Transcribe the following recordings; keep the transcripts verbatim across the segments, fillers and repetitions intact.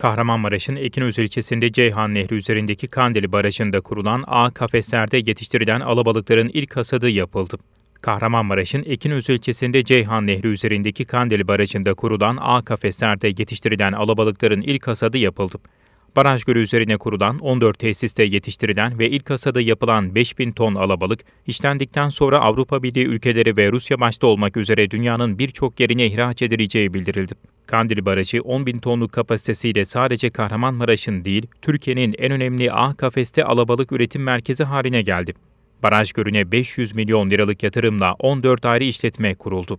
Kahramanmaraş'ın Ekinöz ilçesinde Ceyhan Nehri üzerindeki Kandilli Barajı'nda kurulan ağ kafeslerde yetiştirilen alabalıkların ilk hasadı yapıldı. Kahramanmaraş'ın Ekinöz ilçesinde Ceyhan Nehri üzerindeki Kandilli Barajı'nda kurulan ağ kafeslerde yetiştirilen alabalıkların ilk hasadı yapıldı. Baraj gölü üzerine kurulan on dört tesiste yetiştirilen ve ilk hasadı yapılan beş bin ton alabalık, işlendikten sonra Avrupa Birliği ülkeleri ve Rusya başta olmak üzere dünyanın birçok yerine ihraç edileceği bildirildi. Kandilli Barajı on bin tonluk kapasitesiyle sadece Kahramanmaraş'ın değil, Türkiye'nin en önemli ağ kafeste alabalık üretim merkezi haline geldi. Baraj gölüne beş yüz milyon liralık yatırımla on dört ayrı işletme kuruldu.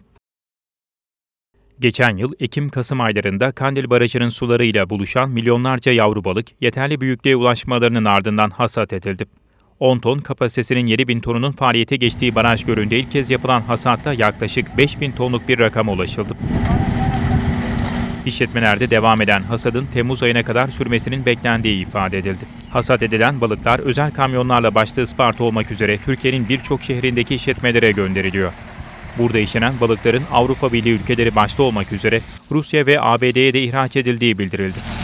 Geçen yıl Ekim-Kasım aylarında Kandilli Barajı'nın sularıyla buluşan milyonlarca yavru balık yeterli büyüklüğe ulaşmalarının ardından hasat edildi. on ton kapasitesinin yedi bin tonunun faaliyete geçtiği baraj gölünde ilk kez yapılan hasatta yaklaşık beş bin tonluk bir rakama ulaşıldı. İşletmelerde devam eden hasadın Temmuz ayına kadar sürmesinin beklendiği ifade edildi. Hasat edilen balıklar özel kamyonlarla başta Isparta olmak üzere Türkiye'nin birçok şehrindeki işletmelere gönderiliyor. Burada işlenen balıkların Avrupa Birliği ülkeleri başta olmak üzere Rusya ve A B D'ye de ihraç edildiği bildirildi.